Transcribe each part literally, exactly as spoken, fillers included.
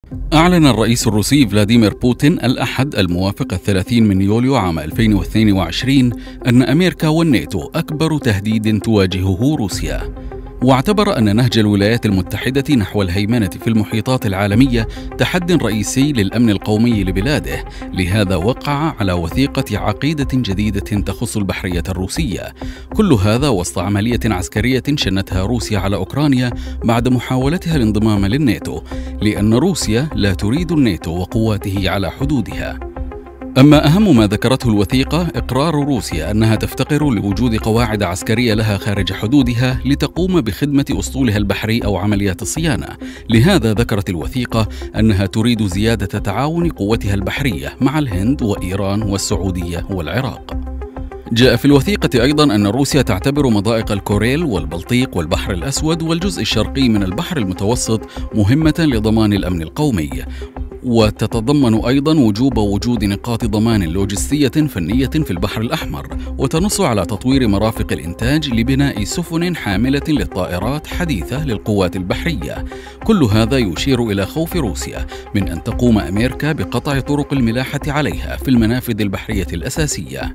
أعلن الرئيس الروسي فلاديمير بوتين الأحد الموافق الثلاثين من يوليو عام ألفين واثنين وعشرين أن أمريكا والناتو أكبر تهديد تواجهه روسيا، واعتبر أن نهج الولايات المتحدة نحو الهيمنة في المحيطات العالمية تحد رئيسي للأمن القومي لبلاده. لهذا وقع على وثيقة عقيدة جديدة تخص البحرية الروسية، كل هذا وسط عملية عسكرية شنتها روسيا على أوكرانيا بعد محاولتها الانضمام للناتو، لأن روسيا لا تريد الناتو وقواته على حدودها. أما أهم ما ذكرته الوثيقة إقرار روسيا أنها تفتقر لوجود قواعد عسكرية لها خارج حدودها لتقوم بخدمة أسطولها البحري أو عمليات الصيانة. لهذا ذكرت الوثيقة أنها تريد زيادة تعاون قوتها البحرية مع الهند وإيران والسعودية والعراق. جاء في الوثيقة أيضا أن روسيا تعتبر مضائق الكوريل والبلطيق والبحر الأسود والجزء الشرقي من البحر المتوسط مهمة لضمان الأمن القومي، وتتضمن أيضا وجوب وجود نقاط ضمان لوجستية فنية في البحر الأحمر، وتنص على تطوير مرافق الإنتاج لبناء سفن حاملة للطائرات حديثة للقوات البحرية. كل هذا يشير إلى خوف روسيا من أن تقوم أمريكا بقطع طرق الملاحة عليها في المنافذ البحرية الأساسية.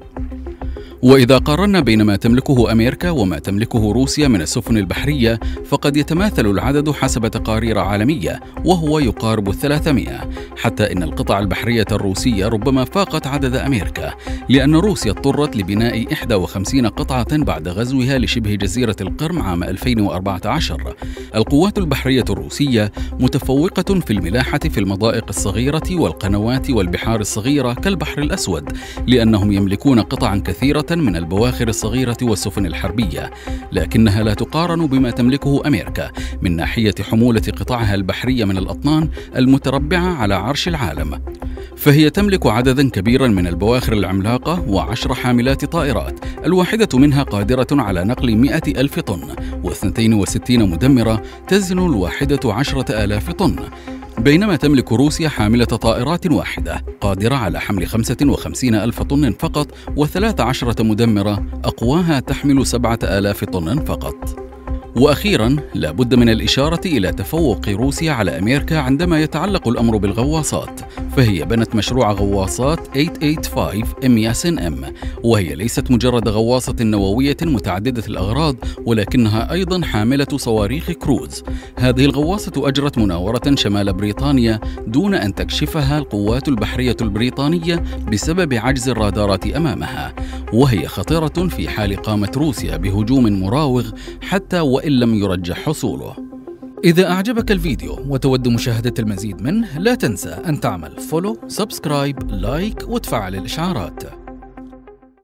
وإذا قارنا بين ما تملكه أمريكا وما تملكه روسيا من السفن البحرية، فقد يتماثل العدد حسب تقارير عالمية وهو يقارب الثلاثمائة، حتى إن القطع البحرية الروسية ربما فاقت عدد أمريكا، لأن روسيا اضطرت لبناء إحدى وخمسين قطعة بعد غزوها لشبه جزيرة القرم عام ألفين وأربعة عشر. القوات البحرية الروسية متفوقة في الملاحة في المضائق الصغيرة والقنوات والبحار الصغيرة كالبحر الأسود، لأنهم يملكون قطعا كثيرة من البواخر الصغيرة والسفن الحربية، لكنها لا تقارن بما تملكه أمريكا من ناحية حمولة قطعها البحرية من الأطنان المتربعة على عرش العالم. فهي تملك عددا كبيرا من البواخر العملاقة وعشر حاملات طائرات، الواحدة منها قادرة على نقل مئة ألف طن، واثنتين وستين مدمرة تزن الواحدة عشرة آلاف طن، بينما تملك روسيا حاملة طائرات واحدة قادرة على حمل خمسة وخمسين ألف طن فقط، وثلاث عشرة مدمرة أقواها تحمل سبعة آلاف طن فقط. وأخيرا لا بد من الإشارة إلى تفوق روسيا على أمريكا عندما يتعلق الأمر بالغواصات، فهي بنت مشروع غواصات ثمانمائة وخمسة وثمانين إم إس إن إم، وهي ليست مجرد غواصة نووية متعددة الأغراض، ولكنها أيضا حاملة صواريخ كروز. هذه الغواصة أجرت مناورة شمال بريطانيا دون أن تكشفها القوات البحرية البريطانية بسبب عجز الرادارات أمامها، وهي خطيرة في حال قامت روسيا بهجوم مراوغ حتى وإن لم يرجح حصوله. إذا أعجبك الفيديو وتود مشاهدة المزيد منه، لا تنسى أن تعمل فولو، سبسكرايب، لايك وتفعل الإشعارات.